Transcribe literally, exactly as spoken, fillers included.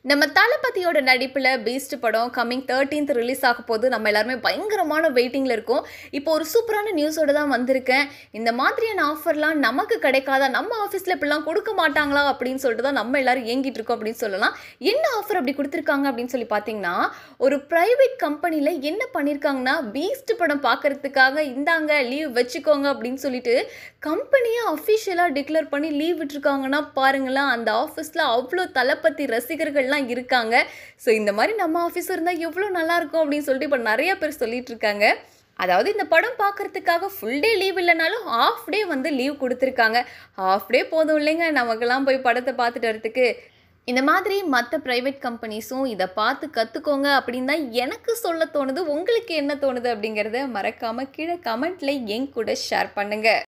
நம்ம தளபதியோட நடிப்புல பீஸ்ட் படம் கம்மிங் தேர்ட்டீன்த் ரிலீஸ் ஆக போது நம்ம எல்லாருமே பயங்கரமான வெயிட்டிங்ல இருக்கோம். இப்போ ஒரு சூப்பரான நியூஸோட தான் வந்திருக்கேன். இந்த மாதிரியான ஆஃபர்லாம் நமக்கு கிடைக்காதா, நம்ம ஆஃபீஸ்ல இப்படிலாம் கொடுக்க மாட்டாங்களா அப்படின்னு சொல்லிட்டு தான் நம்ம எல்லாரும் ஏங்கிட்டு இருக்கோம் அப்படின்னு சொல்லலாம். என்ன ஆஃபர் அப்படி கொடுத்துருக்காங்க அப்படின்னு சொல்லி பார்த்தீங்கன்னா, ஒரு பிரைவேட் கம்பெனியில் என்ன பண்ணியிருக்காங்கன்னா, பீஸ்ட் படம் பார்க்கறதுக்காக இந்தாங்க லீவ் வச்சுக்கோங்க அப்படின்னு சொல்லிட்டு கம்பெனியை அஃபிஷியலாக டிக்ளேர் பண்ணி லீவ் விட்டுருக்காங்கன்னா பாருங்களேன். அந்த ஆஃபீஸில் அவ்வளோ தளபதி ரசிகர்கள் இருக்காங்க. சோ இந்த மாதிரி நம்ம ஆபீஸ் இருந்தா எவ்வளவு நல்லா இருக்கும் அப்படின்னு சொல்லிட்டு இப்ப நிறைய பேர் சொல்லிட்டு இருக்காங்க. அதாவது இந்த படம் பார்க்கறதுக்காக ஃபுல் டே லீவ் இல்லைனாலும் ஹாஃப் டே வந்து லீவ் கொடுத்துருக்காங்க. ஹாஃப் டே போதும் இல்லைங்க நமக்கெல்லாம் போய் படத்தை பார்த்துட்டு வரதுக்கு. இந்த மாதிரி மற்ற பிரைவேட் கம்பெனிஸும் இதை பார்த்து கற்றுக்கோங்க அப்படின்னு தான் எனக்கு சொல்ல தோணுது. உங்களுக்கு என்ன தோணுது அப்படிங்கிறத மறக்காம கீழே கமெண்ட்ல என் கூட ஷேர் பண்ணுங்க.